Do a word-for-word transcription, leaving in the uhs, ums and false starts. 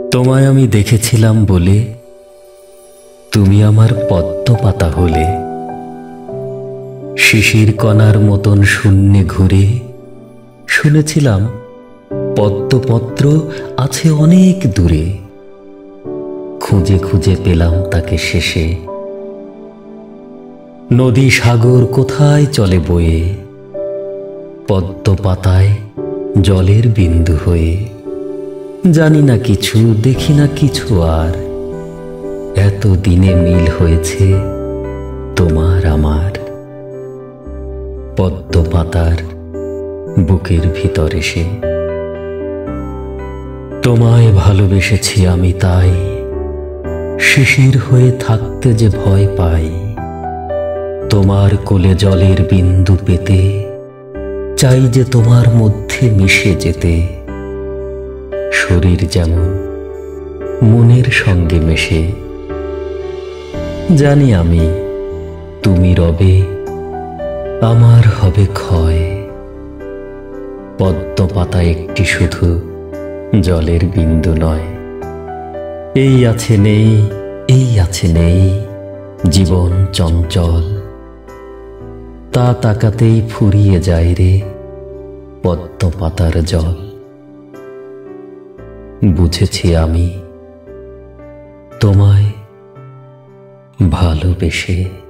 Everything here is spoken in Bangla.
তোমায় আমি দেখেছিলাম বলে তুমি আমার পদ্ম পাতা হলে। শিশির কণার মতন শূন্যে ঘুরে শুনেছিলাম পদ্মপত্র আছে অনেক দূরে। খুঁজে খুঁজে পেলাম তাকে শেষে। নদী সাগর কোথায় চলে বয়ে, পদ্ম পাতায় জলের বিন্দু হয়ে। জানি না কিছু, দেখি না কিছু আর, এত দিনে মিল হয়েছে তোমার আমার। পদ্ম পাতার বুকের ভিতর এসে তোমায় ভালোবেসেছি আমি, তাই শিশির হয়ে থাকতে যে ভয় পাই। তোমার কোলে জলের বিন্দু পেতে চাই যে তোমার মধ্যে মিশে যেতে। শরীর যেমন মনের সঙ্গে মেশে। জানি আমি তুমি রবে, আমার হবে ক্ষয়। পদ্ম পাতা একটি শুধু জলের বিন্দু নয়। এই আছে নেই, এই আছে নেই জীবন চঞ্চল। তা তাকাতেই ফুরিয়ে যায় রে পদ্ম পাতার জল। বুঝেছি আমি তোমায় ভালোবেসে।